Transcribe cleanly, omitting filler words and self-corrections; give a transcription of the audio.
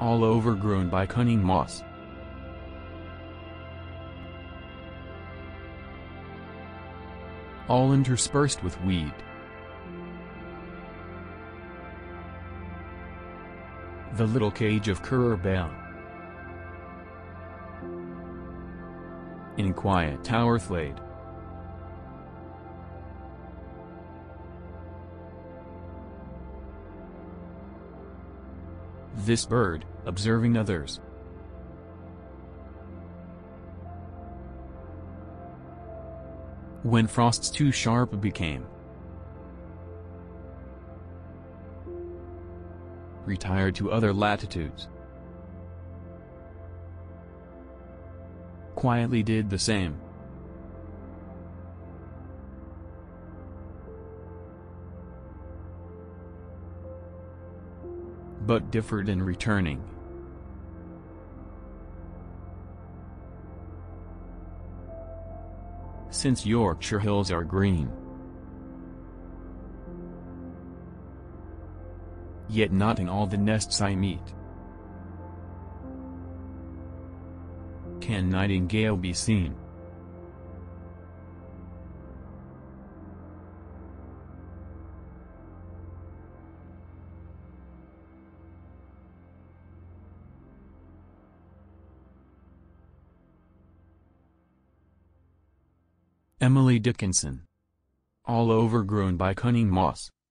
all overgrown by cunning moss. All interspersed with weed. The little cage of Curabale. In quiet tower flayed. This bird, observing others. When frosts too sharp became, retired to other latitudes. Quietly did the same. But differed in returning. Since Yorkshire hills are green, yet not in all the nests I meet can nightingale be seen. Emily Dickinson. All overgrown by cunning moss.